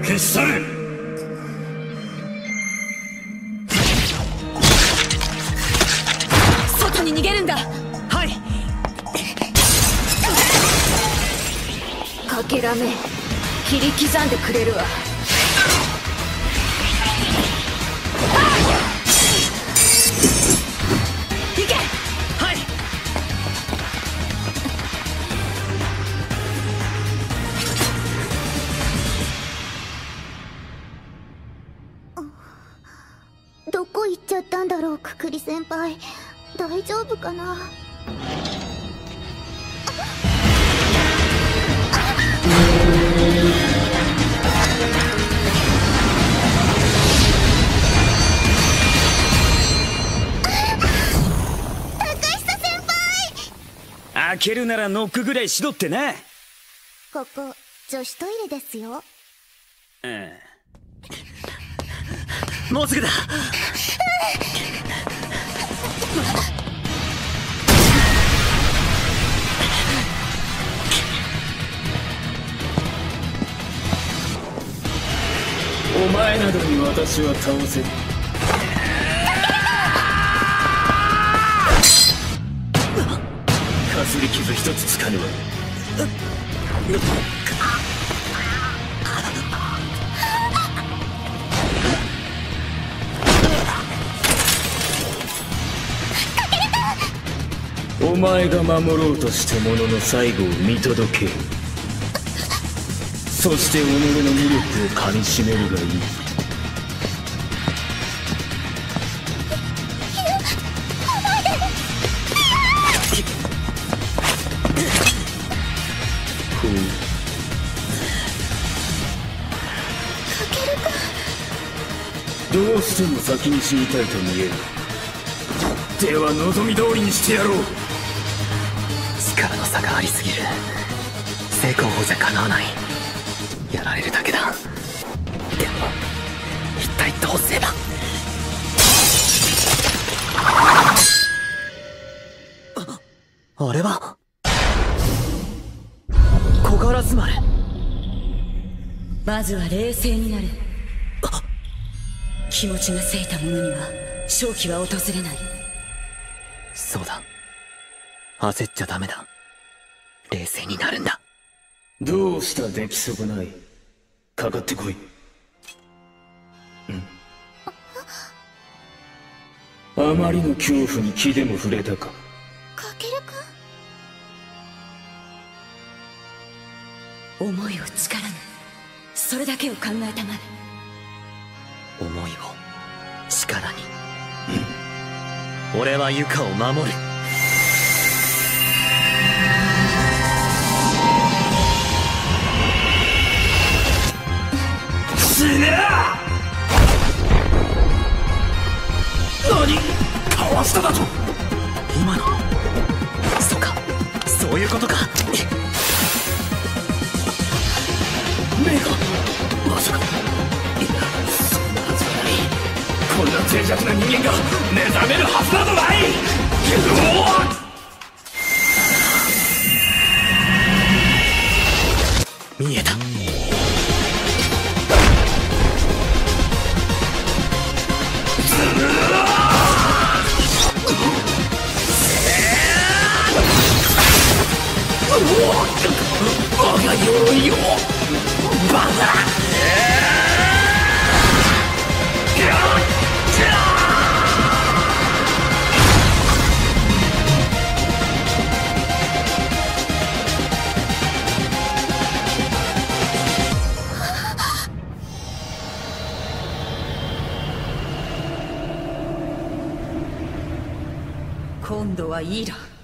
消し去れ。 外に逃げるんだ。 はい。 かけらめ切り刻んでくれるわ。行け。 はい。 どこ行っちゃったんだろう、くくり先輩。大丈夫かな。 開けるならノックぐらいしろってな。 ここ女子トイレですよ。 もうすぐだ。 お前などに私は倒せる。かすり傷一つつかぬわ。お前が守ろうとしたものの最後を見届ける。そして己の魅力をかみしめるがいい。どうしても先に死にたいと見える。では望み通りにしてやろう。 力の差がありすぎる。成功法じゃかなわない。やられるだけだ。でも一体どうすれば。あれは小柄ずまれ。 まずは冷静になる。気持ちがせいた者には勝機は訪れない。 そうだ、焦っちゃダメだ。冷静になるんだ。 どうした出来損ない。かかってこい。あまりの恐怖に気でも触れたか。 かけるくん。 思いを力に、それだけを考えたまで。 思いを力に、俺はユカを守る。 死ね。何かわしただと。 今の、そうか、そういうことか。 目がまさか。いや、そんなはずはない。こんな脆弱な人間が目覚めるはずなどない。 見えた。 我が鎧をバカ。 今度はいいら。